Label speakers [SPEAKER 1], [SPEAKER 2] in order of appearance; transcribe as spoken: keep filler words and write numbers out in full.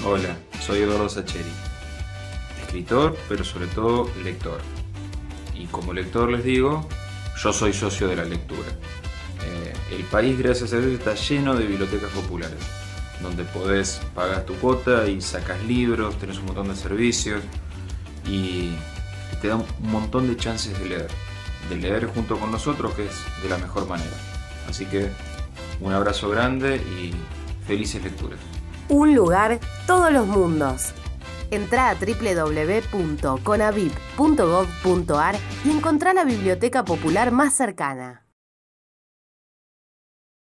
[SPEAKER 1] Hola, soy Eduardo Sacheri, escritor, pero sobre todo lector. Y como lector les digo, yo soy socio de la lectura. Eh, el país, gracias a Dios, está lleno de bibliotecas populares, donde podés pagar tu cuota y sacas libros, tenés un montón de servicios y te dan un montón de chances de leer. De leer junto con nosotros, que es de la mejor manera. Así que un abrazo grande y felices lecturas.
[SPEAKER 2] Un lugar, todos los mundos. Entrá a doble u doble u doble u punto conavip punto gov punto ar y encontrá la biblioteca popular más cercana.